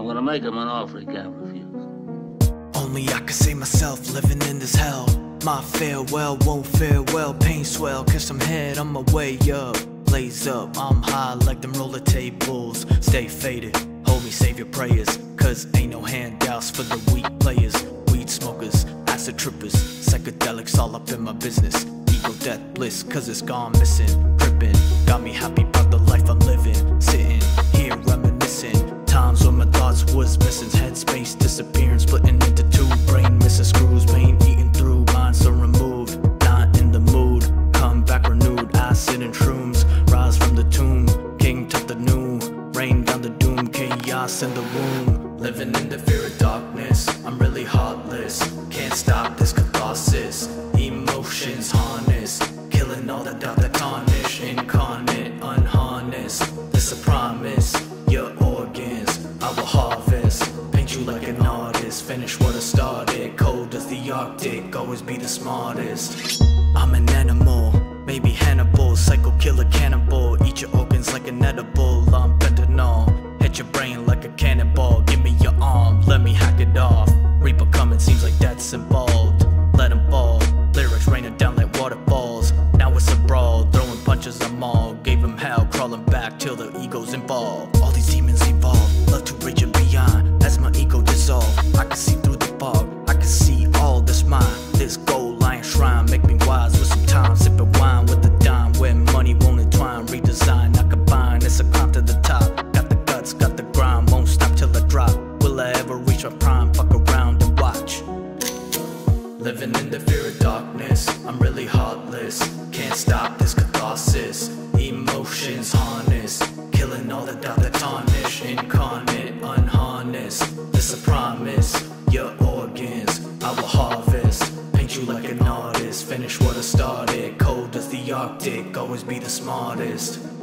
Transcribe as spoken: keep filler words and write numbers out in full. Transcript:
gonna make him an offer he can't refuse. Only I can save myself living in this hell. My farewell won't fare well. Pain swell, catch some head on my way up. Blaze up, I'm high like them roller tables. Stay faded, hold me, save your prayers. Cause ain't no handouts for the weak players. Weed smokers, acid trippers, psychedelics all up in my business. Ego, death, bliss, cause it's gone missing. Tripping, got me happy about the life I'm living. Sitting here reminiscing, times when my thoughts was missing. Headspace disappearing, splitting into two. Brain missing screws, pain eating through. Mind so removed, not in the mood. Come back renewed, acid and shrooms. Rise from the tomb, king took the new. Rain down the doom, chaos in the womb. Living in the fear of darkness, I'm really heartless. Can't stop this catharsis. Emotions harness, killing all the doubt that tarnish. Incarnate, unharnessed, this a promise. Your organs, I will harvest. Paint you like an artist, finish what I started. Cold as the Arctic, always be the smartest. I'm an animal, maybe Hannibal. Psycho killer cannibal, eat your organs like an edible. I'm fentanyl, hit your brain like a cannonball. Give me your arm, let me hack it off. Reaper coming, seems like that's involved. Let him fall, lyrics raining down like waterfalls. Now it's a brawl, throwing punches I'm all. Gave him hell, crawling back till the ego's involved. All these demons evolve, love to reach and beyond. As my ego dissolve, I can see through the fog. I can see all that's mine. This gold lion shrine, make me wise with some time. Sipping wine with a dime, where money won't entwine. Redesign, I combine, it's a climb to the top. Got the guts, got the grind, won't stop till I drop. Will I ever reach my prime? Fuck around and watch. Living in the fear of darkness, I'm really heartless. Can't stop this catharsis. Emotions harness, killing all the doubt that tarnish. Incarnate, unharnessed, this a promise. Your organs, I will harvest. Paint you like an artist, finish what I started. Cold as the Arctic, always be the smartest.